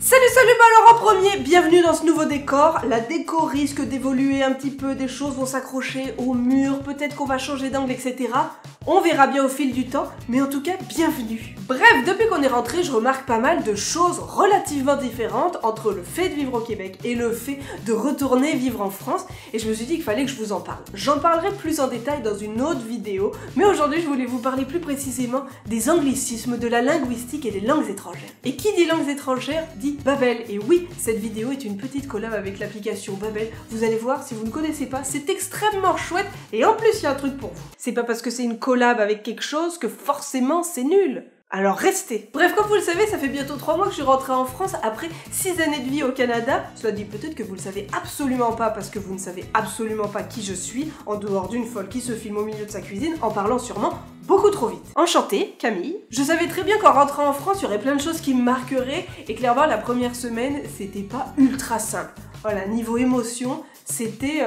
Salut, bah alors en premier, bienvenue dans ce nouveau décor. La déco risque d'évoluer un petit peu, des choses vont s'accrocher au mur, peut-être qu'on va changer d'angle, etc. On verra bien au fil du temps, mais en tout cas, bienvenue. Bref, depuis qu'on est rentré, je remarque pas mal de choses relativement différentes entre le fait de vivre au Québec et le fait de retourner vivre en France, et je me suis dit qu'il fallait que je vous en parle. J'en parlerai plus en détail dans une autre vidéo, mais aujourd'hui je voulais vous parler plus précisément des anglicismes, de la linguistique et des langues étrangères. Et qui dit langues étrangères dit Babel, et oui, cette vidéo est une petite collab avec l'application Babel. Vous allez voir, si vous ne connaissez pas, c'est extrêmement chouette, et en plus il y a un truc pour vous. C'est pas parce que c'est une collab avec quelque chose que forcément c'est nul. Alors restez. Bref, comme vous le savez, ça fait bientôt 3 mois que je suis rentrée en France après 6 années de vie au Canada. Cela dit, peut-être que vous le savez absolument pas parce que vous ne savez absolument pas qui je suis, en dehors d'une folle qui se filme au milieu de sa cuisine en parlant sûrement beaucoup trop vite. Enchantée, Camille. Je savais très bien qu'en rentrant en France, il y aurait plein de choses qui me marqueraient, et clairement, la première semaine, c'était pas ultra simple. Voilà, niveau émotion, c'était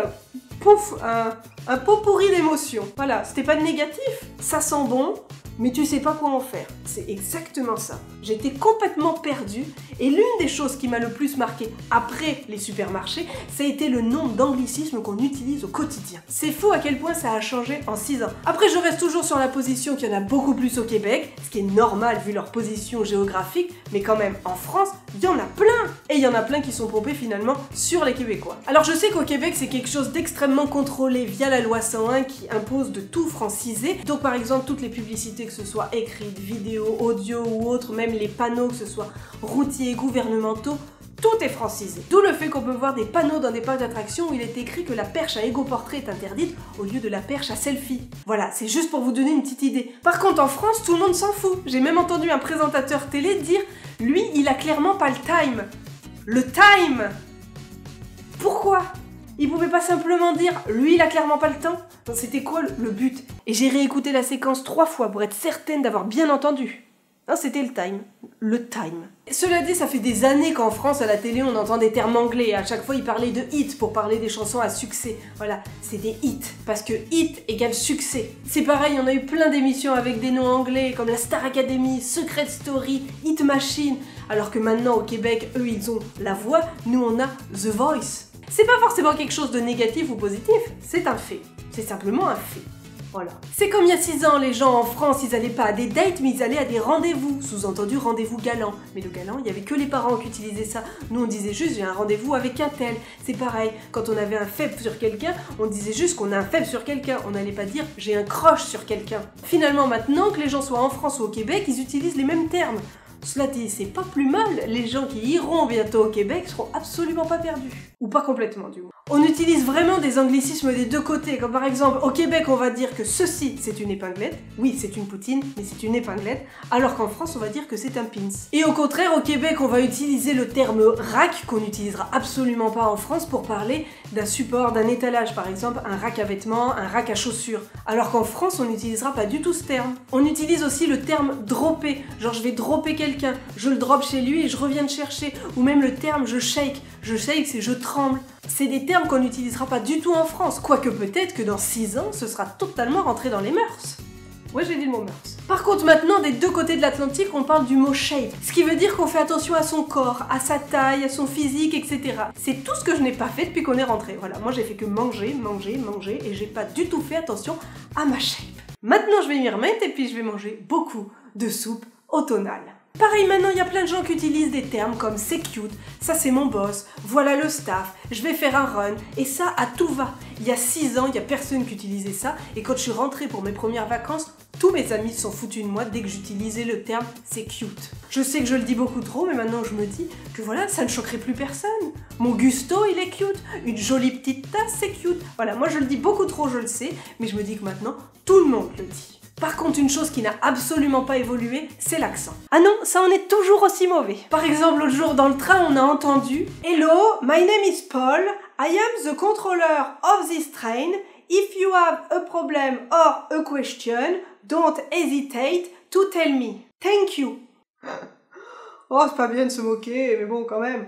un pot pourri d'émotions. Voilà, c'était pas négatif, ça sent bon, mais tu sais pas quoi en faire. C'est exactement ça. J'étais complètement perdue, et l'une des choses qui m'a le plus marquée après les supermarchés, ça a été le nombre d'anglicismes qu'on utilise au quotidien. C'est fou à quel point ça a changé en 6 ans. Après, je reste toujours sur la position qu'il y en a beaucoup plus au Québec, ce qui est normal vu leur position géographique, mais quand même, en France, il y en a plein. Et il y en a plein qui sont pompés finalement sur les Québécois. Alors je sais qu'au Québec, c'est quelque chose d'extrêmement contrôlé via la loi 101 qui impose de tout franciser. Donc par exemple, toutes les publicités, que ce soit écrites, vidéo, audio ou autres, même les panneaux, que ce soit routiers, gouvernementaux, tout est francisé. D'où le fait qu'on peut voir des panneaux dans des parcs d'attractions où il est écrit que la perche à égo-portrait est interdite au lieu de la perche à selfie. Voilà, c'est juste pour vous donner une petite idée. Par contre, en France, tout le monde s'en fout. J'ai même entendu un présentateur télé dire « Lui, il a clairement pas le time ». Le time! Pourquoi? Il pouvait pas simplement dire « Lui, il a clairement pas le temps ». C'était quoi le but? Et j'ai réécouté la séquence 3 fois pour être certaine d'avoir bien entendu. Non, c'était le time. Le time. Cela dit, ça fait des années qu'en France, à la télé, on entend des termes anglais. À chaque fois, ils parlaient de hit pour parler des chansons à succès. Voilà, c'est des hits. Parce que hit égale succès. C'est pareil, on a eu plein d'émissions avec des noms anglais, comme la Star Academy, Secret Story, Hit Machine. Alors que maintenant, au Québec, eux, ils ont La Voix, nous, on a The Voice. C'est pas forcément quelque chose de négatif ou positif, c'est un fait. C'est simplement un fait. Voilà. C'est comme il y a 6 ans, les gens en France, ils allaient pas à des dates, mais ils allaient à des rendez-vous. Sous-entendu, rendez-vous galant. Mais le galant, il y avait que les parents qui utilisaient ça. Nous, on disait juste, j'ai un rendez-vous avec un tel. C'est pareil, quand on avait un faible sur quelqu'un, on disait juste qu'on a un faible sur quelqu'un. On n'allait pas dire, j'ai un crush sur quelqu'un. Finalement, maintenant, que les gens soient en France ou au Québec, ils utilisent les mêmes termes. Cela dit, c'est pas plus mal, les gens qui iront bientôt au Québec seront absolument pas perdus. Ou pas complètement, du moins. On utilise vraiment des anglicismes des deux côtés, comme par exemple, au Québec, on va dire que ceci, c'est une épinglette. Oui, c'est une poutine, mais c'est une épinglette. Alors qu'en France, on va dire que c'est un pins. Et au contraire, au Québec, on va utiliser le terme rack, qu'on n'utilisera absolument pas en France, pour parler d'un support, d'un étalage. Par exemple, un rack à vêtements, un rack à chaussures. Alors qu'en France, on n'utilisera pas du tout ce terme. On utilise aussi le terme dropper. Genre, je vais dropper quelqu'un, je le drop chez lui et je reviens le chercher. Ou même le terme je shake. Je shake, c'est je tremble. C'est des termes qu'on n'utilisera pas du tout en France, quoique peut-être que dans 6 ans, ce sera totalement rentré dans les mœurs. Ouais, j'ai dit le mot mœurs. Par contre, maintenant, des deux côtés de l'Atlantique, on parle du mot shape, ce qui veut dire qu'on fait attention à son corps, à sa taille, à son physique, etc. C'est tout ce que je n'ai pas fait depuis qu'on est rentré. Voilà, moi j'ai fait que manger, et j'ai pas du tout fait attention à ma shape. Maintenant, je vais m'y remettre et puis je vais manger beaucoup de soupe automnale. Pareil, maintenant, il y a plein de gens qui utilisent des termes comme c'est cute, ça c'est mon boss, voilà le staff, je vais faire un run, et ça à tout va. Il y a 6 ans, il y a personne qui utilisait ça, et quand je suis rentrée pour mes premières vacances, tous mes amis se sont foutus de moi dès que j'utilisais le terme c'est cute. Je sais que je le dis beaucoup trop, mais maintenant je me dis que voilà, ça ne choquerait plus personne. Mon Gusto, il est cute, une jolie petite tasse, c'est cute. Voilà, moi je le dis beaucoup trop, je le sais, mais je me dis que maintenant, tout le monde le dit. Par contre, une chose qui n'a absolument pas évolué, c'est l'accent. Ah non, ça en est toujours aussi mauvais. Par exemple, l'autre jour dans le train, on a entendu « Hello, my name is Paul. I am the controller of this train. If you have a problem or a question, don't hesitate to tell me. Thank you. » Oh, c'est pas bien de se moquer, mais bon, quand même.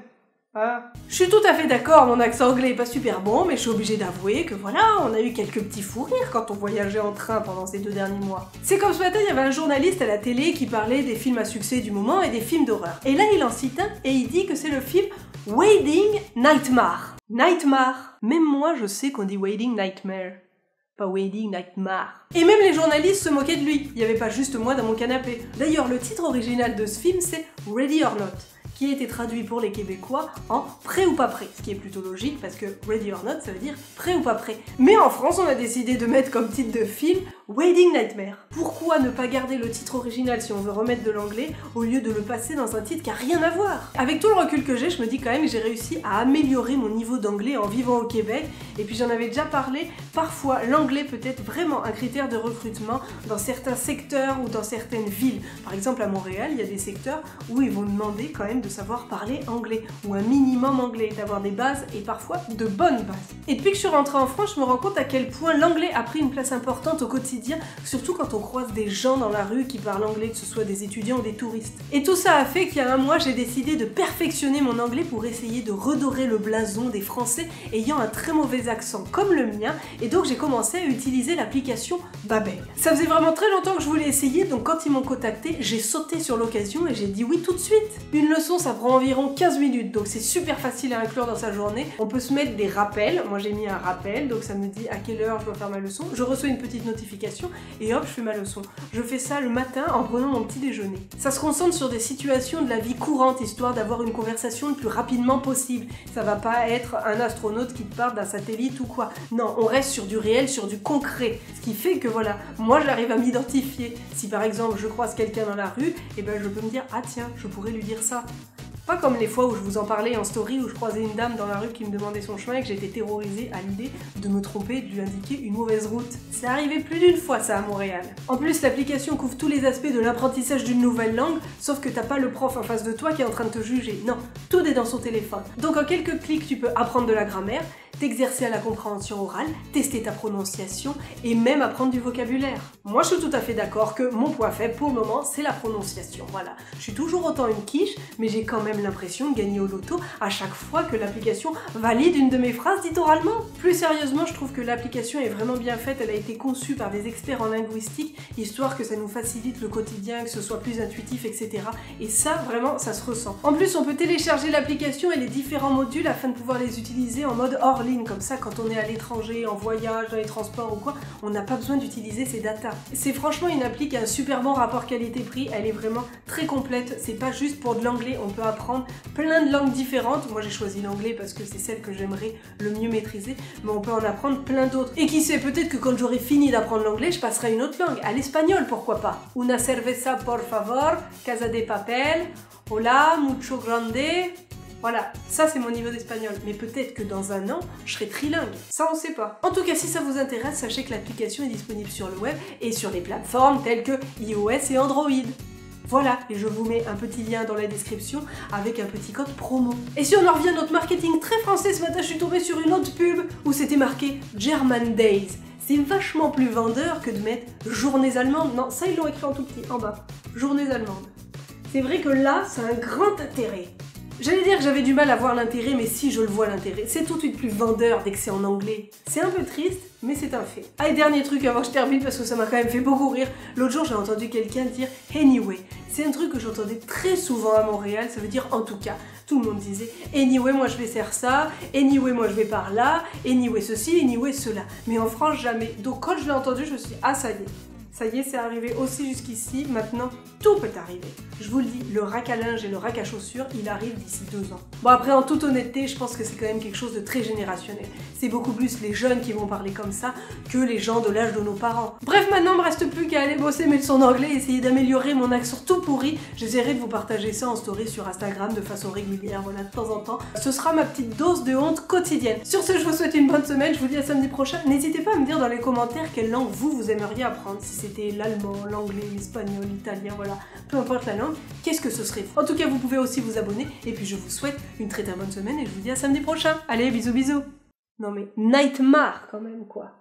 Ah. Je suis tout à fait d'accord, mon accent anglais est pas super bon, mais je suis obligée d'avouer que voilà, on a eu quelques petits fous rires quand on voyageait en train pendant ces 2 derniers mois. C'est comme ce matin, il y avait un journaliste à la télé qui parlait des films à succès du moment et des films d'horreur. Et là, il en cite un et il dit que c'est le film Wedding Nightmare. Nightmare. Même moi, je sais qu'on dit Wedding Nightmare. Pas Wedding Nightmare. Et même les journalistes se moquaient de lui. Il n'y avait pas juste moi dans mon canapé. D'ailleurs, le titre original de ce film, c'est Ready or Not, qui a été traduit pour les Québécois en prêt ou pas prêt, ce qui est plutôt logique parce que ready or not ça veut dire prêt ou pas prêt. Mais en France on a décidé de mettre comme titre de film Wedding Nightmare. Pourquoi ne pas garder le titre original si on veut remettre de l'anglais au lieu de le passer dans un titre qui a rien à voir? Avec tout le recul que j'ai, je me dis quand même que j'ai réussi à améliorer mon niveau d'anglais en vivant au Québec, et puis j'en avais déjà parlé, parfois l'anglais peut être vraiment un critère de recrutement dans certains secteurs ou dans certaines villes. Par exemple à Montréal, il y a des secteurs où ils vont demander quand même de savoir parler anglais, ou un minimum anglais, d'avoir des bases et parfois de bonnes bases. Et depuis que je suis rentrée en France, je me rends compte à quel point l'anglais a pris une place importante au quotidien, surtout quand on croise des gens dans la rue qui parlent anglais, que ce soit des étudiants ou des touristes. Et tout ça a fait qu'il y a un mois, j'ai décidé de perfectionner mon anglais pour essayer de redorer le blason des Français ayant un très mauvais accent comme le mien, et donc j'ai commencé à utiliser l'application Babel. Ça faisait vraiment très longtemps que je voulais essayer, donc quand ils m'ont contacté, j'ai sauté sur l'occasion et j'ai dit oui tout de suite. Une leçon, ça prend environ 15 minutes, donc c'est super facile à inclure dans sa journée. On peut se mettre des rappels, moi j'ai mis un rappel, donc ça me dit à quelle heure je dois faire ma leçon, je reçois une petite notification et hop, je fais ma leçon. Je fais ça le matin en prenant mon petit déjeuner. Ça se concentre sur des situations de la vie courante, histoire d'avoir une conversation le plus rapidement possible. Ça va pas être un astronaute qui te parle d'un satellite ou quoi. Non, on reste sur du réel, sur du concret. Ce qui fait que voilà, moi j'arrive à m'identifier. Si par exemple je croise quelqu'un dans la rue, et ben je peux me dire ah tiens, je pourrais lui dire ça. Pas comme les fois où je vous en parlais en story, où je croisais une dame dans la rue qui me demandait son chemin et que j'étais terrorisée à l'idée de me tromper et de lui indiquer une mauvaise route. C'est arrivé plus d'une fois ça à Montréal. En plus, l'application couvre tous les aspects de l'apprentissage d'une nouvelle langue, sauf que t'as pas le prof en face de toi qui est en train de te juger. Non, tout est dans son téléphone. Donc en quelques clics, tu peux apprendre de la grammaire, t'exercer à la compréhension orale, tester ta prononciation et même apprendre du vocabulaire. Moi, je suis tout à fait d'accord que mon point faible pour le moment, c'est la prononciation. Voilà, je suis toujours autant une quiche, mais j'ai quand même l'impression de gagner au loto à chaque fois que l'application valide une de mes phrases dites oralement. Plus sérieusement, je trouve que l'application est vraiment bien faite, elle a été conçue par des experts en linguistique, histoire que ça nous facilite le quotidien, que ce soit plus intuitif, etc. Et ça, vraiment, ça se ressent. En plus, on peut télécharger l'application et les différents modules afin de pouvoir les utiliser en mode hors ligne, comme ça, quand on est à l'étranger, en voyage, dans les transports ou quoi, on n'a pas besoin d'utiliser ces datas. C'est franchement une appli qui a un super bon rapport qualité-prix, elle est vraiment très complète, c'est pas juste pour de l'anglais, on peut apprendre plein de langues différentes. Moi j'ai choisi l'anglais parce que c'est celle que j'aimerais le mieux maîtriser, mais on peut en apprendre plein d'autres. Et qui sait, peut-être que quand j'aurai fini d'apprendre l'anglais, je passerai à une autre langue, à l'espagnol, pourquoi pas. Una cerveza por favor, casa de papel, hola, mucho grande. Voilà, ça c'est mon niveau d'espagnol, mais peut-être que dans un an, je serai trilingue. Ça on sait pas. En tout cas, si ça vous intéresse, sachez que l'application est disponible sur le web et sur des plateformes telles que iOS et Android. Voilà, et je vous mets un petit lien dans la description avec un petit code promo. Et si on en revient à notre marketing très français, ce matin je suis tombée sur une autre pub où c'était marqué German Days. C'est vachement plus vendeur que de mettre Journées allemandes. Non, ça ils l'ont écrit en tout petit, en bas. Journées allemandes. C'est vrai que là, ça a un grand intérêt. J'allais dire que j'avais du mal à voir l'intérêt, mais si je le vois l'intérêt, c'est tout de suite plus vendeur dès que c'est en anglais. C'est un peu triste, mais c'est un fait. Ah, et dernier truc avant que je termine, parce que ça m'a quand même fait beaucoup rire. L'autre jour, j'ai entendu quelqu'un dire « anyway ». C'est un truc que j'entendais très souvent à Montréal, ça veut dire « en tout cas ». Tout le monde disait « anyway, moi je vais faire ça »,« anyway, moi je vais par là »,« anyway ceci »,« anyway cela ». Mais en France, jamais. Donc quand je l'ai entendu, je me suis dit « ah, ça y est ». Ça y est, c'est arrivé aussi jusqu'ici, maintenant tout peut arriver. Je vous le dis, le rack à linge et le rack à chaussures, il arrive d'ici 2 ans. Bon après, en toute honnêteté, je pense que c'est quand même quelque chose de très générationnel. C'est beaucoup plus les jeunes qui vont parler comme ça que les gens de l'âge de nos parents. Bref, maintenant, il me reste plus qu'à aller bosser mes leçons d'anglais et essayer d'améliorer mon accent tout pourri. J'essaierai de vous partager ça en story sur Instagram de façon régulière, voilà, de temps en temps. Ce sera ma petite dose de honte quotidienne. Sur ce, je vous souhaite une bonne semaine, je vous dis à samedi prochain. N'hésitez pas à me dire dans les commentaires quelle langue vous aimeriez apprendre, si c'était l'allemand, l'anglais, l'espagnol, l'italien, voilà, peu importe la langue, qu'est-ce que ce serait. En tout cas, vous pouvez aussi vous abonner, et puis je vous souhaite une très bonne semaine, et je vous dis à samedi prochain. Allez, bisous bisous. Non mais, Nightmare quand même, quoi.